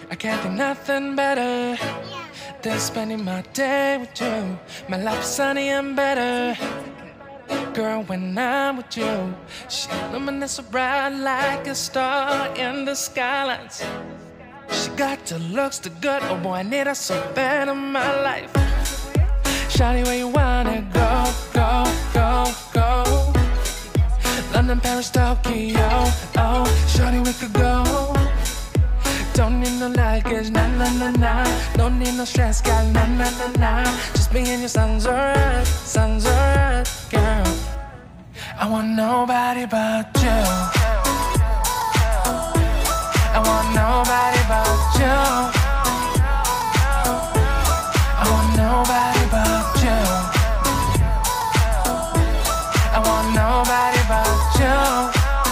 I can't think nothing better than spending my day with you. My life is sunny and better, girl, when I'm with you. She illuminates so bright like a star in the skylines. She got the looks, the good, oh boy, I need her so bad in my life. Shawty, where you wanna go, go, go, go? London, Paris, Tokyo, oh, shawty, we could go. Don't need no luggage, nah, nah, nah, nah. Don't need no stress, girl, nah, nah, nah, nah. Just me and your sun's alright, girl. I want nobody but you. I want nobody but you. I want nobody but you. I want nobody but you.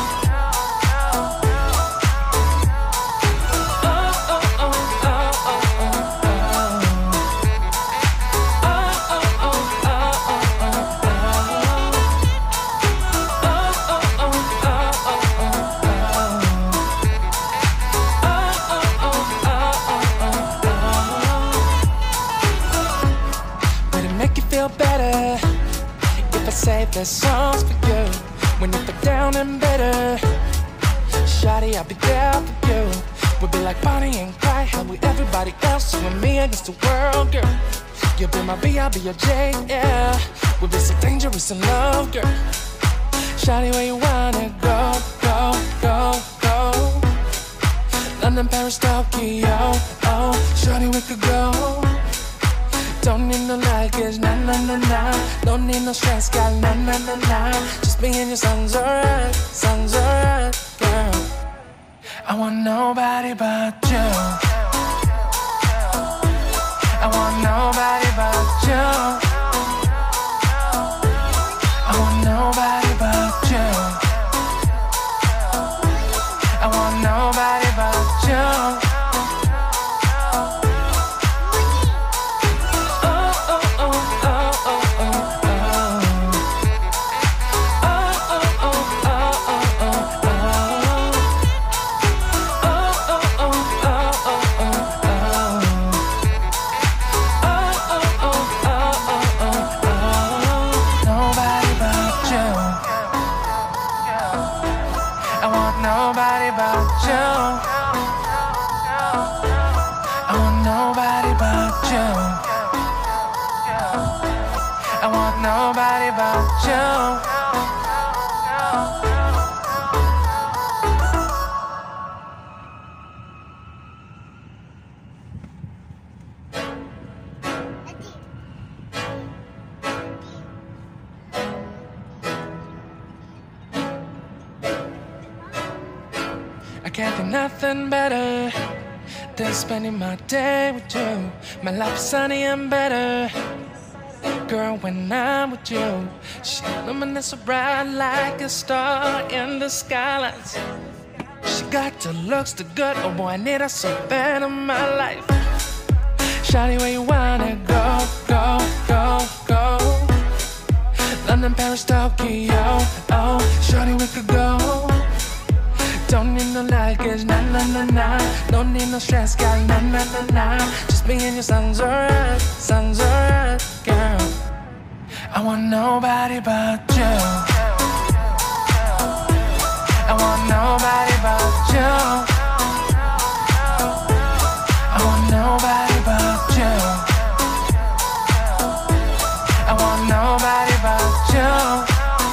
Save the songs for you when you feel down and bitter. Shawty, I'll be there for you. We'll be like Bonnie and Clyde, how we everybody else, you and me against the world, girl. You'll be my B, I'll be your J, yeah. We'll be so dangerous in love, girl. Shawty, where you wanna go, go, go, go? London, Paris, Tokyo, oh, shawty, we could go. Don't need no luggage, nah, nah, nah, nah. Don't need no stress, girl, nah, nah, nah, nah. Just me and your sun's alright, girl. I want nobody but you. I want nobody but you. I want nobody but you. I want nobody but you. Nobody but you. I want nobody but you. I want nobody but you. I can't think nothing better than spending my day with you. My life is sunny and better, girl, when I'm with you. She illuminates so bright like a star in the skylines. She got the looks, the good, oh boy, I need her so bad in my life. Shawty, where you wanna go, go, go, go? London, Paris, Tokyo, oh, shawty, we could go. Don't need no luggage, nah, nah, nah, nah. Don't need no stress, girl, nah, nah, nah, nah. Just me and your sun's alright, girl. I want nobody but you. I want nobody but you. I want nobody but you. I want nobody but you.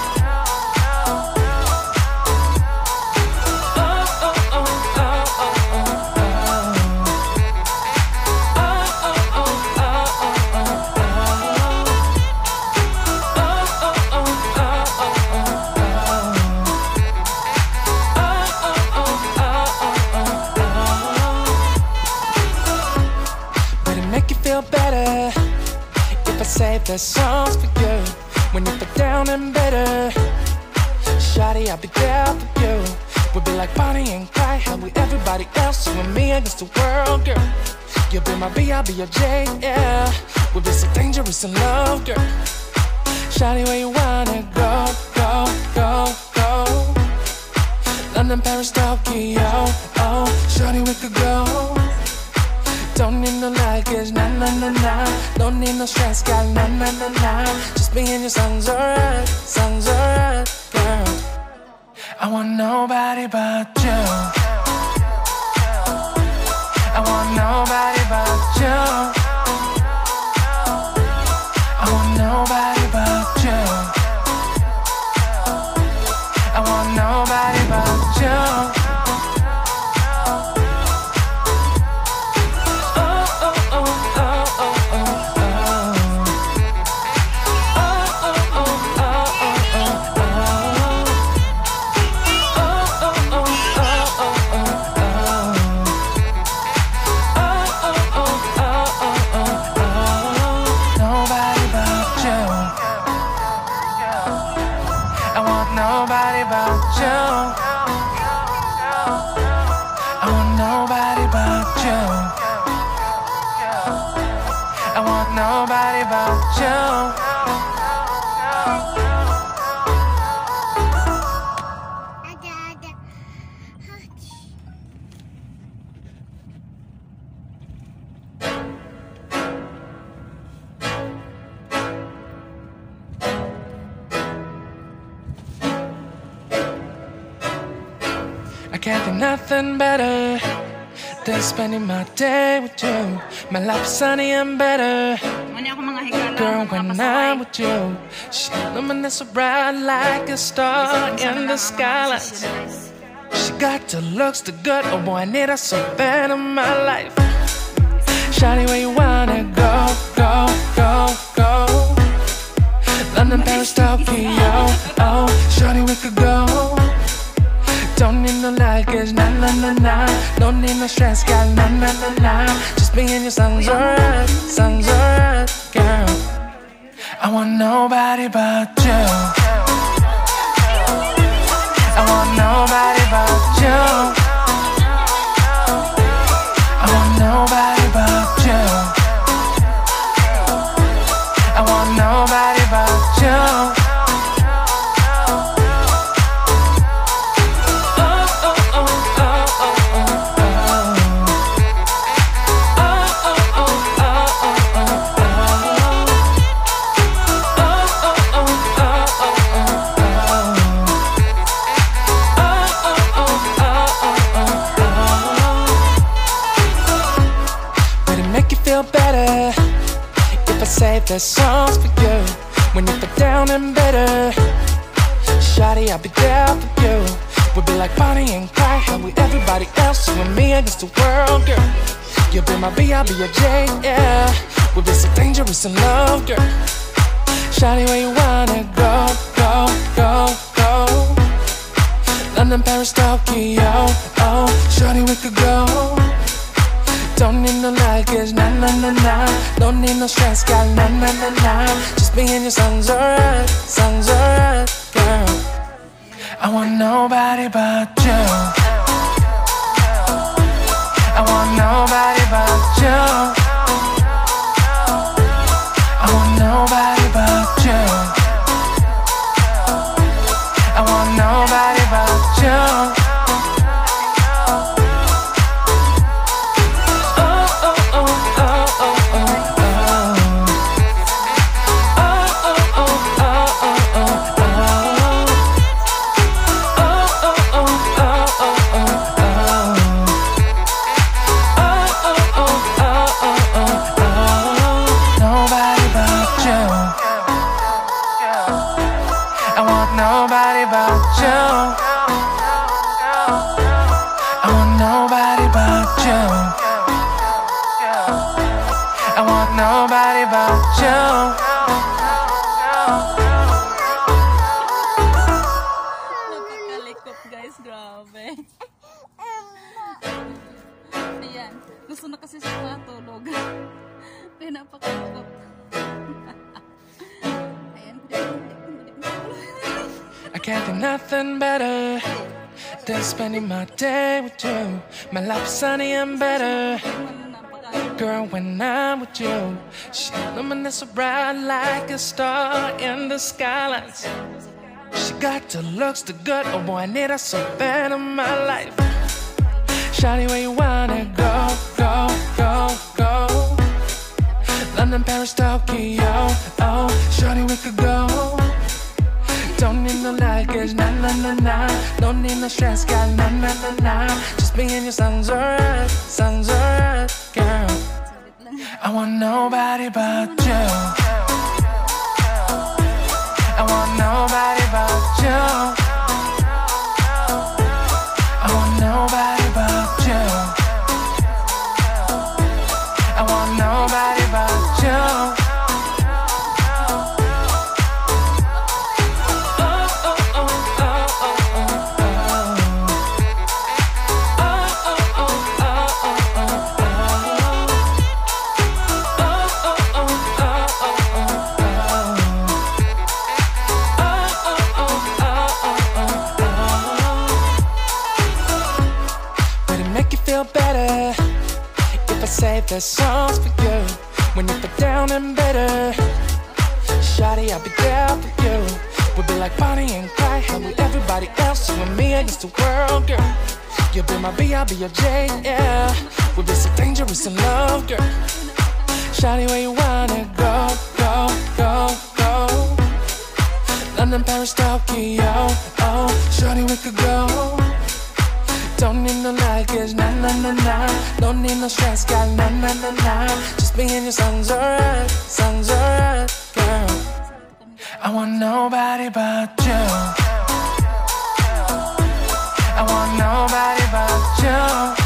Better if I save the songs for you when you feel down and bitter. Shawty, I'll be there for you. We'll be like Bonnie and Clyde, how we everybody else, you and me against the world, girl. You'll be my B, I'll be your J, yeah. We'll be so dangerous in love, girl. Shawty, where you wanna go, go, go, go? London, Paris, Tokyo, oh, shawty, we could go. Don't need no luggage, nah, nah, nah, nah. Don't need no stress, got nah, nah, nah, nah. Just me and your songs alright, girl. I want nobody but you. I want nobody but you. I want nobody but you. I want nobody but you. Nobody but you. I want nobody but you. I want nobody but you. I can't think nothing better than spending my day with you. My life is sunny and better. Girl, when I'm with you, she luminous so bright like a star in the skyline. She got the looks, the good, oh boy, I need her so bad in my life. Shawty, where you wanna go, go, go, go? London, Paris, Tokyo, oh, shawty, we could go. Don't need no luggage, nah, nah, nah, nah. Don't need no stress, got nah, nah, nah, nah. Just me and your songs alright, girl. I want nobody but you. I want nobody but you. I want nobody but you. I want nobody but you. Feel better if I say the songs for you. When you feel down and bitter, shawty, I'll be there for you. We'll be like Bonnie and Clyde, how we everybody else, you and me against the world, girl. You'll be my B, I'll be your J, yeah. We'll be so dangerous in love, girl. Shawty, where you wanna go, go, go, go? London, Paris, Tokyo, oh, shawty, we could go. Don't need no luggage, nah, nah, nah, nah. Don't need no stress, got nah, nah, nah, nah. Just me and your songs alright, girl. I want nobody but you. I want nobody but you. I want nobody but you. I want nobody but you. Nobody but you. I want nobody but you. I want nobody but you. Napakalikot guys, grabe. Ayan, gusto na kasi siya matulog. Kaya napakalikot. I can't think nothing better than spending my day with you. My life is sunny and better. Girl, when I'm with you, she luminous so bright like a star in the skylines. She got the looks, the good, oh boy, I need her so bad in my life. Shawty, where you wanna go, go, go, go. London, Paris, Tokyo, oh, shorty, we could go. Don't need no luggage, nah, nah, nah, nah. Don't need no stress, got nah, nah, nah, nah. Just me and your sounds alright, girl. I want nobody but you. I want nobody but you. I want nobody but you. I want nobody but you. Better if I say the songs for you when you feel down and bitter. Shawty, I'll be there for you. We'll be like Bonnie and Clyde, how with everybody else, you and me against the world, girl. You'll be my B, I'll be your J, yeah. We'll be so dangerous in love, girl. Shawty, where you wanna go, go, go, go? London, Paris, Tokyo, oh, shawty, we could go. Don't need no luggage, nah, nah, nah, nah. Don't need no stress, got nah, nah, nah, nah. Just me and your sounds alright, girl. I want nobody but you. I want nobody but you.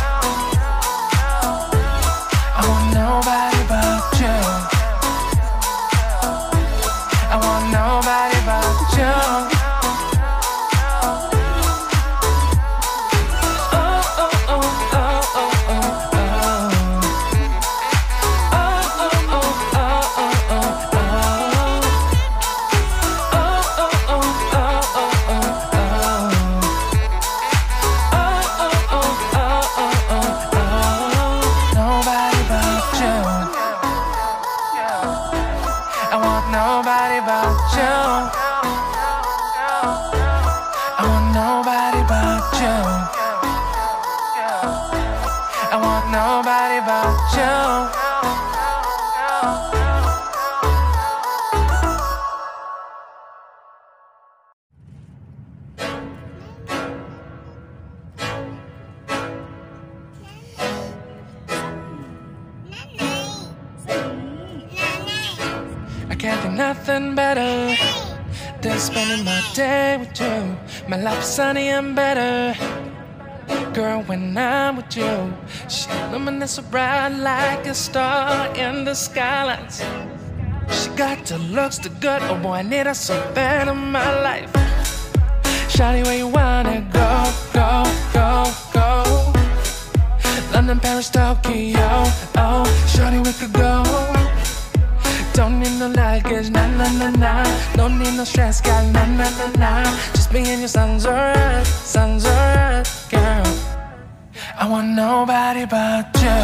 I want nobody but you. I want nobody but you. Nobody but you. I want nobody but you. I want nobody but you. I can't think nothing better than spending my day with you. My life is sunny and better, girl, when I'm with you. She illuminates so bright like a star in the skylines. She got the looks, the good, oh boy, I need her so bad in my life. Shawty, where you wanna go, go, go, go? London, Paris, Tokyo, oh, shawty, we could go. Don't need no luggage, nah, nah, nah, nah. Don't need no stress, got nah, nah, nah, nah. Just me and your sounds alright, girl. I want nobody but you.